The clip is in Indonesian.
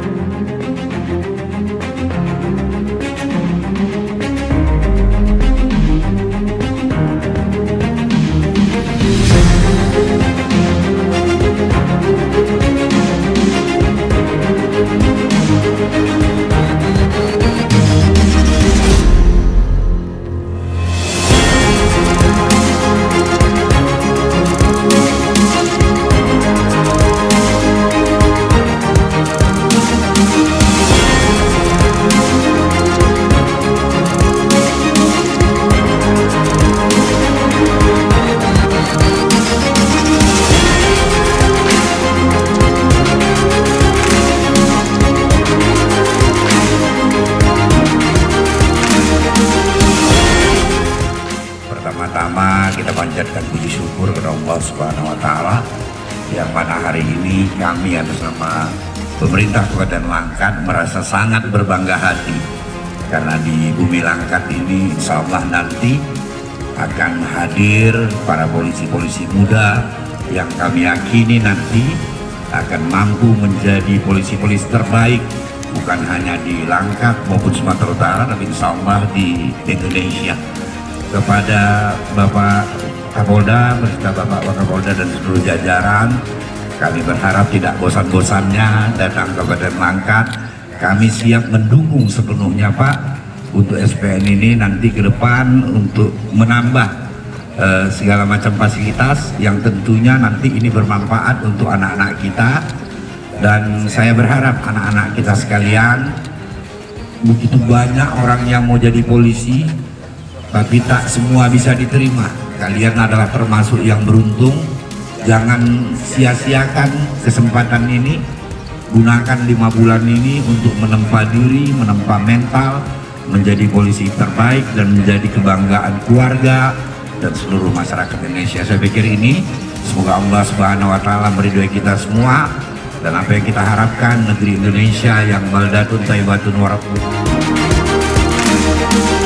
Pertama-tama kita panjatkan puji syukur kepada Allah Subhanahu wa Ta'ala yang pada hari ini kami atas nama pemerintah Kabupaten Langkat merasa sangat berbangga hati karena di Bumi Langkat ini insya Allah nanti akan hadir para polisi-polisi muda yang kami yakini nanti akan mampu menjadi polisi-polisi terbaik bukan hanya di Langkat maupun Sumatera Utara tapi insya Allah di Indonesia. Kepada Bapak Kapolda, beserta Bapak Wakapolda dan seluruh jajaran, kami berharap tidak bosan-bosannya datang ke Kabupaten Langkat. Kami siap mendukung sepenuhnya Pak untuk SPN ini nanti ke depan untuk menambah segala macam fasilitas yang tentunya nanti ini bermanfaat untuk anak-anak kita. Dan saya berharap anak-anak kita sekalian, begitu banyak orang yang mau jadi polisi tapi tak semua bisa diterima. Kalian adalah termasuk yang beruntung. Jangan sia-siakan kesempatan ini. Gunakan 5 bulan ini untuk menempa diri, menempa mental, menjadi polisi terbaik dan menjadi kebanggaan keluarga dan seluruh masyarakat Indonesia. Saya pikir ini semoga Allah Subhanahu wa Ta'ala meridhoi kita semua dan apa yang kita harapkan negeri Indonesia yang baldatun thayyibatun warahmatullahi wabarakatuh.